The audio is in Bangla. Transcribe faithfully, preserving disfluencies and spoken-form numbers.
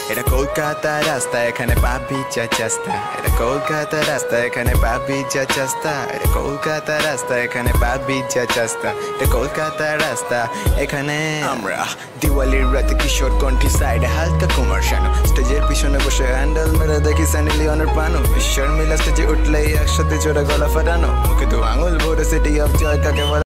এটা কলকাতা রাস্তা, এখানে পাবি চা চাস্তা। এটা কলকাতা রাস্তা, এখানে পাবি চা চাস্তা। এটা কলকাতা রাস্তা, এখানে পাবি চা চাস্তা। এটা কলকাতা রাস্তা, এখানে আমরা দিওয়ালির রাতে কিশোর কণ্ঠী সাইডে হালকা কুমার শানু, স্টেজের পিছনে বসে হ্যান্ডেল মেরে দেখি সানি লিওনের পানো। ঈশ্বর মিলা স্টেজে উঠলেই একসাথে জোড়া গলা ফাটানো, মুখে তো আঙুল ভরে সিটি অফ জয় কাকে বলে।